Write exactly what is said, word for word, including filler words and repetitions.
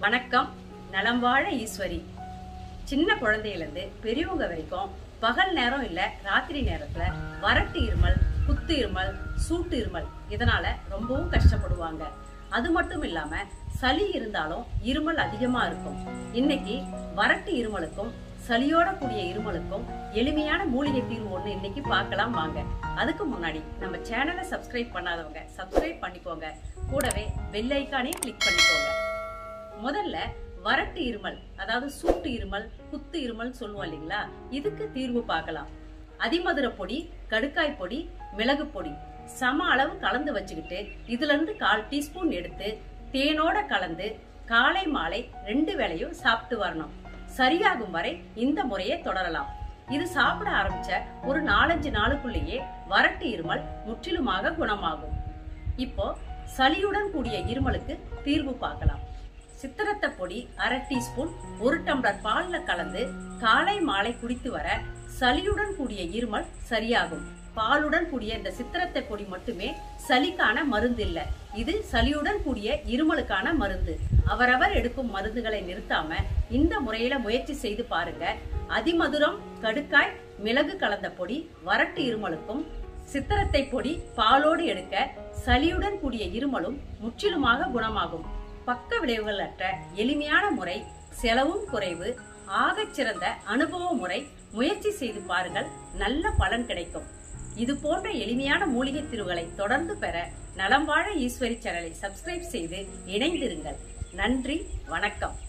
வணக்கம். நலம் வாழ ஈஸ்வரி. சின்ன குழந்தையிலிருந்து பெரியவங்க வரைக்கும் பகல் நேரம் இல்ல ராத்திரி நேரத்துல வறட்டு இருமல், குத்து இருமல், சூட்டு இருமல் இதனால ரொம்பவும் கஷ்டப்படுவாங்க. அது மட்டும் இல்லாம சளி இருந்தாலும் இருமல் அதிகமா இருக்கும். இன்னைக்கு வறட்டு இருமலுக்கும் சளியோட கூடிய இருமலுக்கும் எளிமையான மூலிகை தீர்வு ஒண்ணு இன்னைக்கு பார்க்கலாம் வாங்க. அதுக்கு முன்னாடி நம்ம சேனலை சப்ஸ்கிரைப் பண்ணாதவங்க சப்ஸ்கிரைப் பண்ணிக்கோங்க. கூடவே பெல் ஐகானையும் கிளிக் பண்ணிக்கோங்க. முதல்ல வறட்டு இருமல், அதாவது சூட்டு இருமல், குத்து இருமல் சொல்லுவோம் இல்லைங்களா, இதுக்கு தீர்வு பார்க்கலாம். அதிமதுர பொடி, கடுக்காய் பொடி, மிளகு பொடி சம அளவு கலந்து வச்சுக்கிட்டு இதுல இருந்து கால் டீஸ்பூன் எடுத்து தேனோட கலந்து காலை மாலை ரெண்டு வேளையும் சாப்பிட்டு வரணும். சரியாகும் வரை இந்த முறையை தொடரலாம். இது சாப்பிட ஆரம்பிச்ச ஒரு நாலஞ்சு நாளுக்குள்ளேயே வறட்டு இருமல் முற்றிலுமாக குணமாகும். இப்போ சளியுடன் கூடிய இருமலுக்கு தீர்வு பார்க்கலாம். சித்திரத்தை பொடி அரை டீஸ்பூன் ஒரு டம்ளர் பால்ல கலந்து காலை மாலை குடித்து வர சளியுடன் கூடிய இருமல் சரியாகும். பாலுடன் கூடிய இந்த சித்திரத்தை பொடி மட்டுமே சளிக்கான மருந்து இல்ல, இது சளியுடன் கூடிய இருமலுக்கான மருந்து. அவரவர் எடுக்கும் மருந்துகளை நிறுத்தாம இந்த முறையில முயற்சி செய்து பாருங்க. அதிமதுரம், கடுக்காய், மிளகு கலந்த பொடி வறட்டு இருமலுக்கும், சித்திரத்தை பொடி பாலோடு எடுக்க சளியுடன் கூடிய இருமலும் முற்றிலுமாக குணமாகும். பக்க விளைவுகள் அற்ற எளிமையான முறை, செலவும் குறைவு, ஆகச் சிறந்த அனுபவ முறை. முயற்சி செய்து பாருங்கள், நல்ல பலன் கிடைக்கும். இது போன்ற எளிமையான மூலிகை தீர்வுகளை தொடர்ந்து பெற நலம் வாழ ஈஸ்வரி சேனலை சப்ஸ்கிரைப் செய்து இணைந்திருங்கள். நன்றி, வணக்கம்.